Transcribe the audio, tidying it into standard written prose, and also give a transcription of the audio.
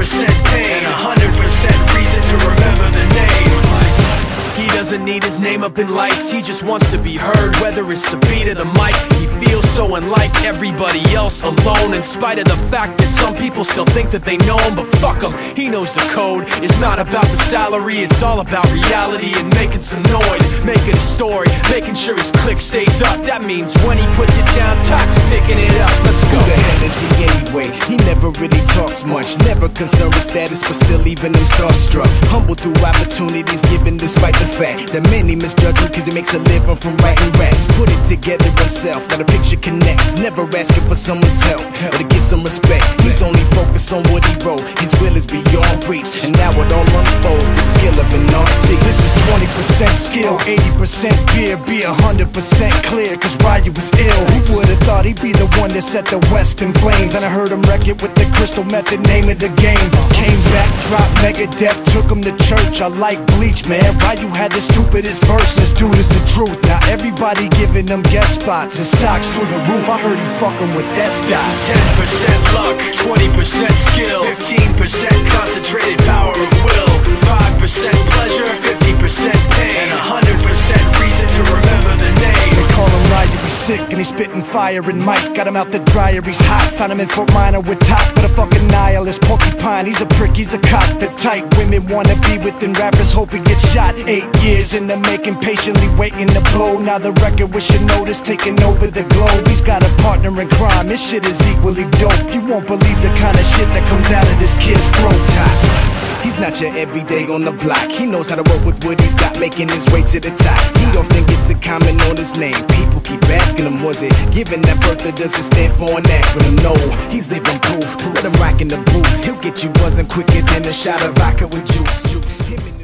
pain, 100% reason to remember the name. He doesn't need his name up in lights, he just wants to be heard, whether it's the beat of the mic. He feels so unlike everybody else, alone, in spite of the fact that some people still think that they know him. But fuck him, he knows the code. It's not about the salary, it's all about reality and making some noise, making a story, making sure his click stays up. That means when he puts it down, Tox picking it up. Let's go. Who the hell is he anyway? He never really talks much, never concerned with status, but still even him starstruck. Humble through opportunities given despite the fact that many misjudge him cause he makes a living from writing raps. Put it together himself, now the picture connects. Never asking for someone's help or to get some respect. He's only focused on what he wrote, his will is beyond reach. And now it all unfolds, the skill of an artist. This is 20% skill, 80% fear. Be 100% clear, cause Ryu was ill. Who would've thought he'd be the one that set the West in flames? And I heard him wreck it with the Crystal Method, name of the game. Came back, dropped Megadeth, took him to church. I like Bleach, man. Ryu had the stupidest verse, this dude is the truth. Now everybody giving them guest spots and stocks through the roof. I heard he fucking with that stock. This is 10% luck, 20% skill, 15% concentrated power of will, 5% pleasure, 50% pain, and 100% reason to remember the name. They call him Ryu, he's sick and he's spitting fire. And Mike got him out the dryer, he's hot. Found him in Fort Minor with top, but a fucking nihilist porcupine. He's a prick, he's a cock. The type women wanna be within, rappers hope he gets shot. 8 years in the making, patiently waiting to blow. Now the record with your notice taking over the globe. He's got a partner in crime, this shit is equally dope. You won't believe the kind of shit that comes out of this kid's throat. He's not your everyday on the block. He knows how to work with what he's got, making his way to the top. He often gets a comment on his name. People keep asking him, was it given that birth or does it stand for an acronym? No, he's living proof. Let him rock in the booth. He'll get you buzzing quicker than a shot of vodka with juice.